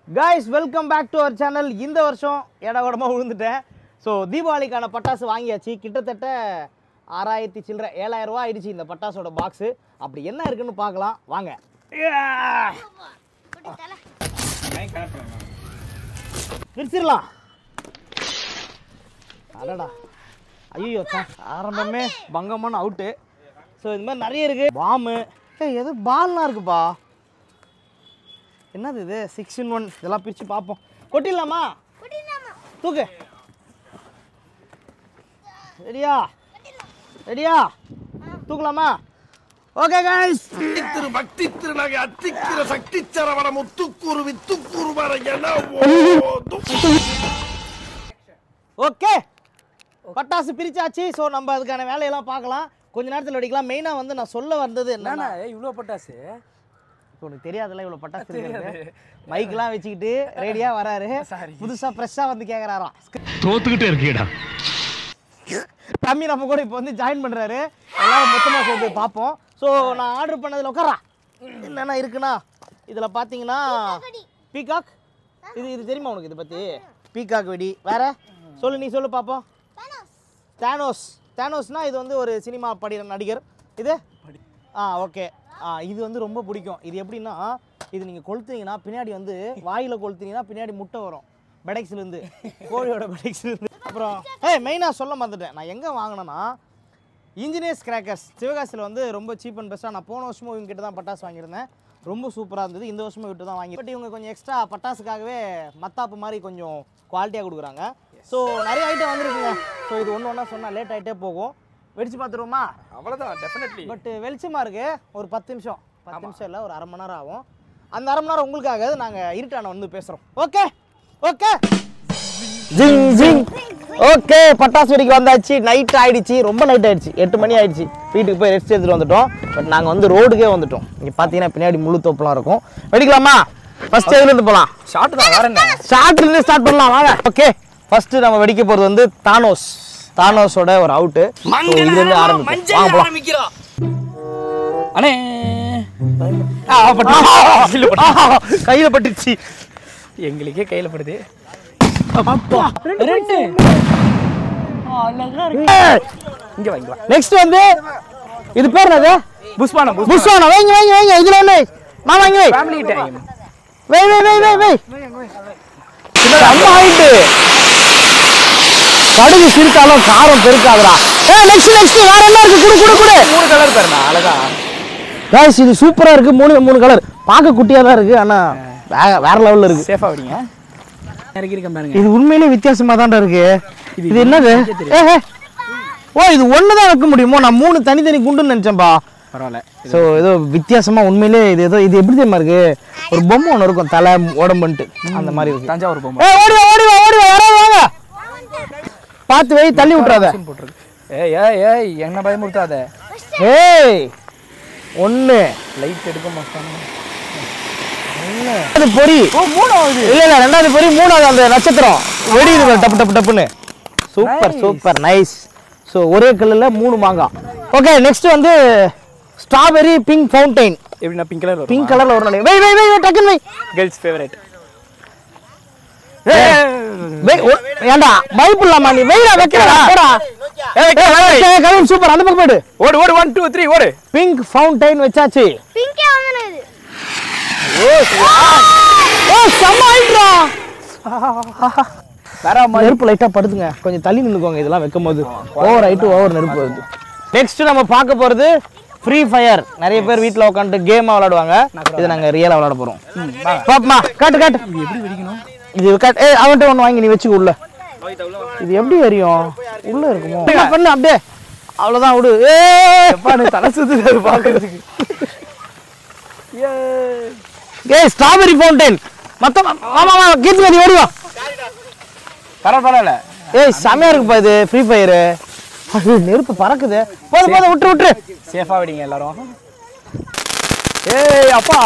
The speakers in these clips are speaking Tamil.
Guys, welcome back to our channel. இந்த வருஷம் ஏடாகூடமா விழுந்துட்டேன். ஸோ தீபாவளிக்கான பட்டாசு வாங்கியாச்சு. கிட்டத்தட்ட 6000 சில்லற 7000 ரூபாய் ஆயிடுச்சு இந்த பட்டாசோட பாக்ஸ். அப்படி என்ன இருக்குன்னு பார்க்கலாம் வாங்க. பிரிச்சிடலாம். அடடா ஐயோ ஆரம்பமே பங்கமான அவுட்டு. ஸோ இது மாதிரி நிறைய இருக்கு. பாம்பு எது பால்லாம் இருக்குப்பா. என்னது இது 6-in-1 இதெல்லாம் பிரித்து பார்ப்போம். கொட்டிடலாமா? தூக்கு. ரெடியா ரெடியா தூக்கலாமா? ஓகே गाइस திரு பக்தி திருநகை அத்திக்கிற சக்தி சரவண முத்துக்குரு வித்துக்குரு மரயன ஓகே பட்டாசு பிரிச்சாச்சு. ஸோ நம்ம அதுக்கான வேலையெல்லாம் பார்க்கலாம். கொஞ்ச நேரத்தில் வெடிக்கலாம். மெயினாக வந்து நான் சொல்ல வந்தது என்னன்னா இவ்வளோ பட்டாசு உனக்கு தெரியாதுல்ல இவ்வளோ பட்டாசு இருக்கு. மைக்கெல்லாம் வச்சுக்கிட்டு ரெடியா வராரு. புதுசா ஃப்ரெஷ்ஷாக வந்து கேட்குறாராம். தோத்துக்கிட்டே இருக்கீடா தம்பி நம்ம கூட இப்போ வந்து ஜாயின் பண்ணுறாரு. எல்லாரும் மொத்தமாக சேர்ந்து பார்ப்போம். ஸோ நான் ஆர்டர் பண்ணதில் உட்காரா என்னென்ன இருக்குன்னா இதில் பார்த்தீங்கன்னா பீகாக் இது தெரியுமா உனக்கு இதை பற்றி? பீகாக் வெடி வேற சொல்லு, நீ சொல்லு பார்ப்போம். தேனோஸ்னா இது வந்து ஒரு சினிமா படிக்கிற நடிகர். இது ஓகே இது வந்து ரொம்ப பிடிக்கும். இது எப்படின்னா இது நீங்கள் கொளுத்துனீங்கன்னா பின்னாடி வந்து வாயில் கொளுத்துனீங்கன்னா பின்னாடி முட்டை வரும் பெடெக்ஸ்லேருந்து, கோழியோட பெடெக்ஸ்லேருந்து. அப்புறம் மெயினாக சொல்ல மறந்துட்டேன். நான் எங்கே வாங்கினேன்னா இன்ஜினியர்ஸ் கிராக்கர்ஸ் சிவகாசியில் வந்து ரொம்ப சீப் அண்ட் பெஸ்ட்டாக. நான் போன வருஷமும் இவங்க கிட்ட தான் பட்டாசு வாங்கியிருந்தேன். ரொம்ப சூப்பராக இருந்தது. இந்த வருஷமும் விட்டு தான் வாங்கி. பட் இவங்க கொஞ்சம் எக்ஸ்ட்ரா பட்டாசுக்காகவே மத்தாப்பு மாதிரி கொஞ்சம் குவாலிட்டியாக கொடுக்குறாங்க. ஸோ நிறைய ஐட்டம் வந்துருக்குங்க. ஸோ இது ஒன்று ஒன்றா சொன்னால் லேட் ஆகிட்டே போகும். வெடிச்சு பார்த்துருவோமா? அவ்வளோதான் டெஃபினெட்லி. பட் வெளிச்சமாக இருக்குது. ஒரு 10 நிமிஷம் இல்லை, ஒரு அரை மணி நேரம் ஆகும். அந்த அரை மணி நேரம் உங்களுக்காக நாங்கள் இருட்டான வந்து பேசுகிறோம். ஓகே ஓகே ஜிங் ஜிங் ஓகே பட்டாசு வெடிக்க வந்தாச்சு. நைட் ஆகிடுச்சு, ரொம்ப நைட் ஆகிடுச்சு. 8 மணி ஆகிடுச்சு. வீட்டுக்கு போய் ரெஸ்ட் எடுத்துகிட்டு வந்துட்டோம். பட் நாங்கள் வந்து ரோடுக்கே வந்துட்டோம். இங்கே பார்த்தீங்கன்னா பின்னாடி முழு தோப்புலாம் இருக்கும். வெடிக்கலாமா? ஃபர்ஸ்ட் இதுலேருந்து போகலாம். ஷார்ட் தான் வேற என்ன? ஷார்ட்லேருந்து ஸ்டார்ட் பண்ணலாம் வாங்க. ஓகே ஃபர்ஸ்ட் நம்ம வெடிக்க போகிறது வந்து தானோஸோட ஒரு அவுட்டு. இதுலேருந்து ஆரம்பிக்கிறோம். அண்ணே கையில் பட்டுச்சு. எங்களுக்கே கையில் படுது. இங்க வாங்க. நெக்ஸ்ட் வந்து இது பேர் என்னது? புஷ்பானம். வைங்க இதுல ஒண்ணு நான் வாங்கி வை. Family time. வை அம்மா ஆயிட்டு கடுகு சிரித்தாலும் காரம் பெருக்காதடா. நெக்ஸ்ட் வேற என்ன இருக்கு? குடு 3 கலர் பாருங்க அழகா. गाइस இது சூப்பரா இருக்கு. 3 கலர் பார்க்க குட்டியா தான் இருக்கு. ஆனா வேற லெவல்ல இருக்கு. சேஃபா வரீங்க. இறக்கி பாருங்க. இது உண்மையிலேயே வித்தியாசமா தான் இருக்கு. இது என்னது? இது ஒண்ணு தான் வைக்க முடியுமோ? நான் 3 தனித்தனி குண்டுன்னு நினைச்சேன்பா. பரவாயில்ல. ஸோ ஏதோ வித்தியாசமா உண்மையிலே இது எப்படி தெரியுமா இருக்கு? ஒரு பொம்மை ஒன்று இருக்கும் தலை உடம்புன்ட்டு அந்த மாதிரி இருக்கு. தஞ்சாவூர் பொம்மை. ஓடி வாங்க. பார்த்து வை, தள்ளி விட்டுறாத. ஏய் என்ன பயமுறுத்தாத. ஒன்று லைட் எடுக்க மாட்டாங்க. பொறி இல்ல ரெண்டாவது பொறி, மூணாவது அந்த நட்சத்திரம் வெடியுது டப்புன்னு. Super nice. ஸோ ஒரே கல்லில் 3 மாங்காய். ஓகே நெக்ஸ்ட் வந்து ஸ்ட்ராபெரி பிங்க் ஃபவுண்டைன். எப்படின்னா பிங்க் கலர்ல ஒரு நாள். வை டக்குன்னு வை. Girls favourite. ஏண்டா பயப்படலாமா நீ? வெயிடா வைக்கிறடா போடா. கவின் சூப்பர். அந்த பக்கம் போடு. ஓடு 1 2 3 ஓடு. பிங்க் ஃபவுண்டைன் வச்சாச்சு. பிங்கே வாங்குனது. செம்ம ஆயிடுறா. வேற நெருப்பு லைட்டா படுதுங்க. கொஞ்சம் தள்ளி நின்னுக்கோங்க இதெல்லாம் வைக்கும்போது. ஓவர் ஹைட் ஓவர் நெருப்பு வருது. நெக்ஸ்ட் நம்ம பார்க்க போறது ஃப்ரீ ஃபயர். நிறைய பேர் வீட்டில் உட்காந்து கேமா விளையாடுவாங்க. இது நாங்கள் ரியலாக விளையாட போகிறோம். பாப்பமா காட்டு எப்படி வெடிக்கணும் இது? அவன்கிட்ட ஒன்று வாங்கி நீ வச்சுக்க உள்ள. இது எப்படி எரியும்? உள்ள இருக்குமோ? பண்ணு அப்படியே. அவ்வளோதான் விடு. தலை சுத்து பார்க்கறதுக்கு. ஸ்ட்ராபெரி ஃபவுண்டைன் மொத்தம். ஆமா கீர்த்தி ஓடிவா. பரவாயில்ல. செமையா இருக்குப்பா இது ஃப்ரீ ஃபயரு. நெருப்பு பறக்குது. போதும் விட்டுரு. சேஃபா வெடிங்க எல்லாரும். அப்பா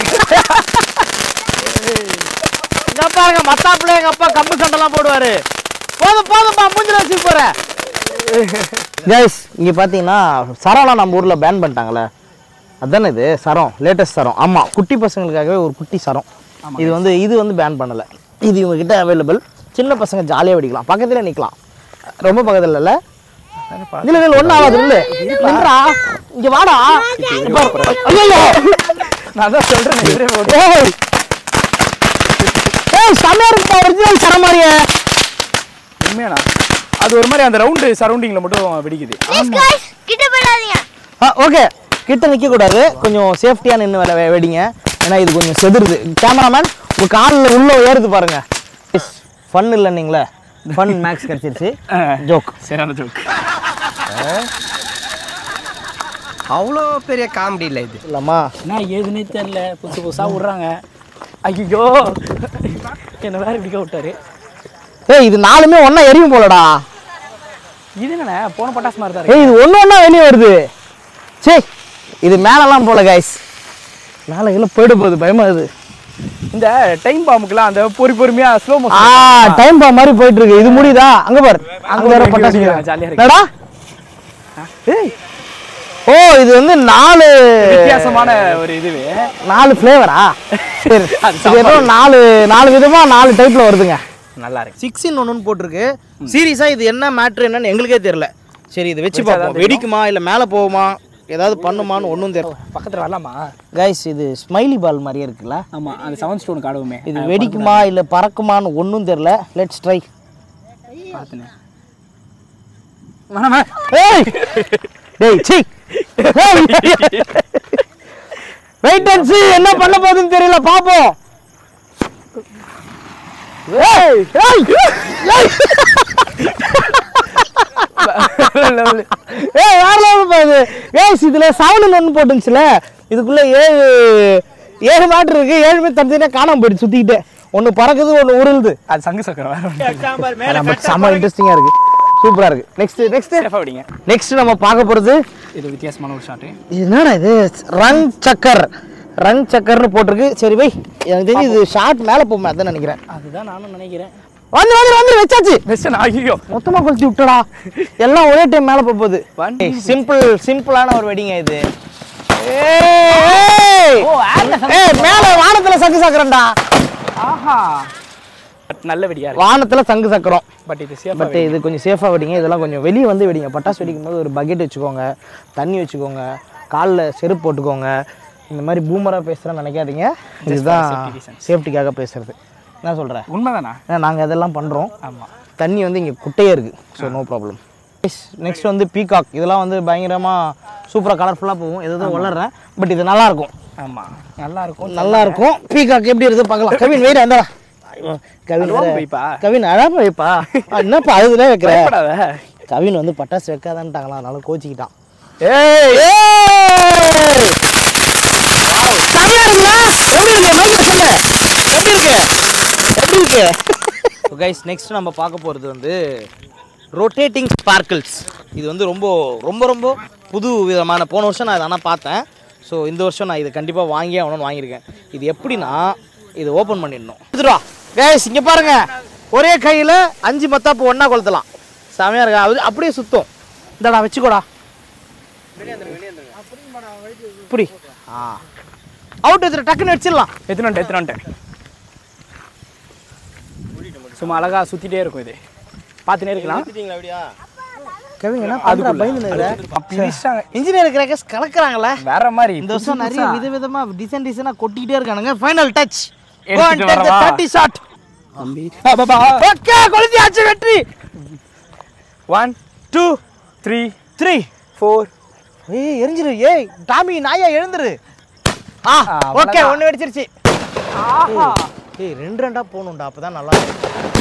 எங்க அப்பா மத்தாப்புல எங்க அப்பா கம்பு சண்டெல்லாம் போடுவாரு. போதும்பா மூஞ்சில வச்சு போறேன். கைஸ் இங்க பாத்தீங்கன்னா சரம்லாம் நம்ம ஊர்ல பேன் பண்ணிட்டாங்களே, அதானே இது சரம், லேட்டஸ்ட் சரம். ஆமா குட்டி பசங்களுக்காகவே ஒரு குட்டி சரம். இது வந்து பேன் பண்ணலை. இது இவங்ககிட்ட அவைலபிள். சின்ன பசங்க ஜாலியாக வெடிக்கலாம், பக்கத்தில் நிற்கலாம், ரொம்ப பக்கத்தில் இல்லை. இல்லை இல்லை ஒன்றும் ஆகாது. இல்லை இல்லைன்றா, இங்கே வாடா. ஐயோ நான் தான் சொல்றேன் செம்மையா இருக்குப்பா, ஒரிஜினல் சர மாதிரியே. உண்மையாண்ணா அது ஒரு மாதிரி அந்த ரவுண்டு சரௌண்டிங்ல மட்டும் வெடிக்குது. ஓகே, கிட்ட நிற்க கூடாது, கொஞ்சம் சேஃப்டியா நின்று வெடிங்க. ஏன்னா இது கொஞ்சம் செதுருது. கேமராமேன் உங்க காலில் உள்ள ஏறுது பாருங்க. ஃபன் இல்லைன்னீங்களே, ஃபன் மேக்ஸ் கிடைச்சிருச்சு. ஜோக், சரியான ஜோக். அவ்வளோ பெரிய காமெடி இல்லை இது. இல்லம்மா என்ன ஏதுன்னே தெரியல, புதுசு புதுசாக விட்றாங்க. ஐயோ என்ன வேற இப்படிக்க விட்டாரு. ஏய் இது நாலுமே ஒன்றா எரியும் போலடா. இது என்னண்ணே போன பட்டாசு மாதிரி தான். ஏய் இது ஒன்று ஒன்றா வெளியே வருது. சே இது மேலெல்லாம் போல கைஸ், மேலே எல்லாம் போயிட போகுது, பயமாகுது. இந்த டைம் பாம்புக்குலாம் அந்த பொறுமையா ஸ்லோ டைம் பாம் மாதிரி போயிட்டு இருக்கு. இது முடியுதா? அங்க பாரு, அங்க வேற பட்டாசு ஜாலியா இருக்குடா. ஏய் ஓ இது வந்து 4 வித்தியாசமான ஒரு இதுவே, 4 ஃப்ளேவரா? சரி இது ஏதோ 4 விதமா 4 டைப்ல வருதுங்க. நல்லா இருக்கு. 6 in 1 போட்டிருக்கு. சீரியஸா இது என்ன மேட்ரு என்னன்னு எங்களுக்கே தெரியல. சரி இது வச்சு பார்ப்போம், வெடிக்குமா இல்லை மேலே போகுமா, ஏதாவது பண்ணுமான்னு ஒன்றும் தெரியல. பக்கத்தில் வரலாமா கைஸ்? இது ஸ்மைலி பால் மாதிரியே இருக்குல்ல. ஆமாம், அந்த 7 ஸ்டோன் காடுவோமே. இது வெடிக்குமா இல்லை பறக்குமான்னு ஒன்றும் தெரியல. Let's try. பார்த்துனே வேணாமா? ஏய் டேய் சீ, வெயிட் அண்ட் see என்ன பண்ண போகுதுன்னு தெரியல, பாப்போம். ஏய் ஏய் ஏய் ஏய் வேற லெவல் பாது. கைஸ் இதுல 7 in 1 போட்டுச்சுல, இதுக்குள்ள 7 மேட்டர் இருக்கு. 7மே தனித்தனியா காணாம போயிடுச்சு சுத்திக்கிட்டே. ஒன்னு பறக்குது, ஒன்னு உருளுது. அது சங்கு சக்கரம் வேற. செம்ம இன்ட்ரெஸ்டிங்கா இருக்கு, சூப்பரா இருக்கு. நெக்ஸ்ட் சேஃபா விடுங்க. நெக்ஸ்ட் நம்ம பார்க்க போறது இது வித்தியாசமான ஒரு ஷாட். என்னடா இது? ரங் சக்கர்னு போட்டிருக்கு. சரி வை, எனக்கு தெரிஞ்சு இது ஷார்ட் மேலே போகுமே, அதான் நினைக்கிறேன். அதுதான் நானும் நினைக்கிறேன். வந்து வச்சாச்சு. பெஸ்ட். ஐயோ மொத்தமா கொளுத்தி விட்டடா, எல்லாம் ஒரே டைம் மேலே போகுது. சிம்பிளான ஒரு வெடிங்க இது. மேல வானத்துல சங்கு சக்கரம்டா. ஆஹா நல்ல வெடியா இருக்கு. வானத்துல சங்கு சக்கரம். பட் இது சேஃபா, பட் இது கொஞ்சம் சேஃபா வெடிங்க. இதெல்லாம் கொஞ்சம் வெளியே வந்து வெடிங்க. பட்டாசு வெடிக்கும் போது ஒரு பக்கெட் வச்சுக்கோங்க, தண்ணி வச்சுக்கோங்க, காலில் செருப்பு போட்டுக்கோங்க. இந்த மாதிரி பூமரா பேசுகிறேன்னு நினைக்காதீங்க, இதுதான் சேஃப்டிக்காக பேசுறது. என்ன சொல்கிறேன்? உண்மைதானா? நாங்கள் அதெல்லாம் பண்ணுறோம். ஆமாம், தண்ணி வந்து இங்கே குட்டையே இருக்குது, ஸோ நோ ப்ராப்ளம். நெக்ஸ்ட் வந்து பீகாக். இதெல்லாம் வந்து பயங்கரமாக சூப்பராக கலர்ஃபுல்லாக போகும். எதுவும் வளர்றேன், பட் இது நல்லாயிருக்கும். ஆமாம் நல்லா இருக்கும். பீகாக் எப்படி இருக்குது பார்க்கலாம். கவின் வெயிட் அந்த கவின் அழகா வைப்பா. என்னப்பா அதுதான் வைக்கிறேன். கவின் வந்து பட்டாசு வைக்காதான்ட்டாங்களா, அதனால கோச்சிக்கிட்டான். நெக்ஸ்ட் நம்ம பார்க்க போகிறது வந்து ரொட்டேட்டிங் ஸ்பார்க்கிள்ஸ். இது வந்து ரொம்ப ரொம்ப ரொம்ப புது விதமான, போன வருஷம் நான் இதை ஆனால் பார்த்தேன். ஸோ இந்த வருஷம் நான் இதை கண்டிப்பாக வாங்கி ஆகணும்னு வாங்கியிருக்கேன். இது எப்படின்னா, இது ஓப்பன் பண்ணிடணும். எடுத்துருவா கைஸ், இங்கே பாருங்க, ஒரே கையில் 5 மத்தாப்பு ஒன்றா கொளுத்தலாம். செமையாக இருக்கா? அது அப்படியே சுத்தம். இந்தடா வச்சுக்கோடா. இப்படி அவுட் எடுத்துட்டு டக்குன்னு வச்சிடலாம். எத்தனை சும்மா அழகா சுத்திட்டே இருக்கும். இது பார்த்துனே இருக்கலாம். இன்ஜினியர் கிராக்கர்ஸ் கலக்குறாங்களே வேற மாதிரி. இந்த வருஷம் நிறைய விதவிதமா டிசைனா கொட்டிக்கிட்டே இருக்கானுங்க. Final touch. வெற்றி. 1 2 3 3 4. ஏய் எரிஞ்சிரு. ஏய் டாமி நாயா எழுந்துரு. ஓகே ஒன்னு வெடிச்சிருச்சு. ஏய் 2 போணும்டா, அப்பதான் நல்லா இருக்கும்.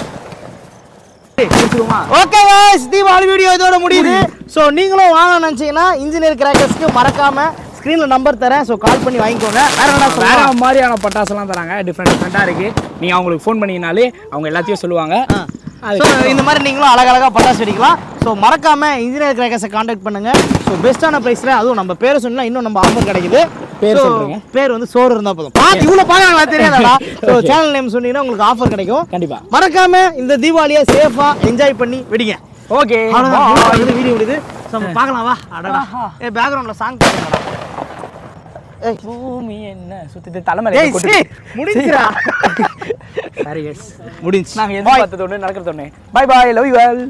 ஓகே गाइस, தீபாவளி வீடியோ இதோட முடியுது. ஸோ நீங்களும் வாங்க நினச்சிங்கன்னா இன்ஜினியர் கிராக்கர்ஸ்க்கு மறக்காம ஸ்க்ரீனில் நம்பர் தரேன், ஸோ கால் பண்ணி வாங்கிக்கோங்க. வேற மாதிரியான பட்டாசுலாம் தராங்க, டிஃப்ரெண்டாக இருக்குது. நீங்கள் அவங்களுக்கு ஃபோன் பண்ணிங்கனாலே அவங்க எல்லாத்தையும் சொல்லுவாங்க. இந்த மாதிரி நீங்களும் அழகழகாக பட்டாசு வெடிக்கலாம். ஸோ மறக்காம இன்ஜினியர் கிராக்கர்ஸை காண்டாக்ட் பண்ணுங்க. ஸோ பெஸ்ட்டான ப்ரைஸில், அதுவும் நம்ம பேரை சொன்னா இன்னும் நம்ம ஆஃபர் கிடைக்குது. பேர் வந்து சோறு இருந்தா போதும். இவ்வளவு பாருங்களா, தெரியாதா? ஸோ சேனல் நேம் சொன்னீங்கன்னா உங்களுக்கு ஆஃபர் கிடைக்கும். கண்டிப்பா மறக்காம இந்த தீபாவளியை சேஃபா என்ஜாய் பண்ணி வெடிங்க. ஓகே, வீடியோ முடியுது. ஸோ பார்க்கலாம் வா. அடடா, பேக்ரவுண்ட்ல சாங் போடுங்கடா. பூமி என்ன சுத்தி தலைமையில முடிஞ்சுடா. சரி எஸ் முடிஞ்சு. நாங்க எதிர்பார்த்தது ஒண்ணு நடக்கிறது ஒண்ணு. Bye bye, love you all.